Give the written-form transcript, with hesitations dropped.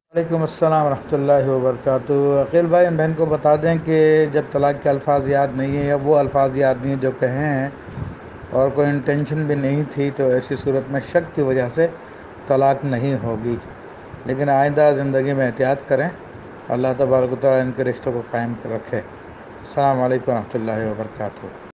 वालेकुम अस्सलाम रहमतुल्लाहि व बरकातुहू। अकील भाई, हम बहन को बता दें कि जब तलाक के अल्फाज याद नहीं है या वो अल्फाज याद नहीं है जो कहे हैं और कोई इंटेंशन भी नहीं थी, तो ऐसी सूरत में शक की वजह से तलाक नहीं होगी। लेकिन आइंदा ज़िंदगी में एहतियात करें। अल्लाह तबारक व तआला इनके रिश्तों को कायम रखे। अस्सलाम वालेकुम रहमतुल्लाहि व बरकातुहू।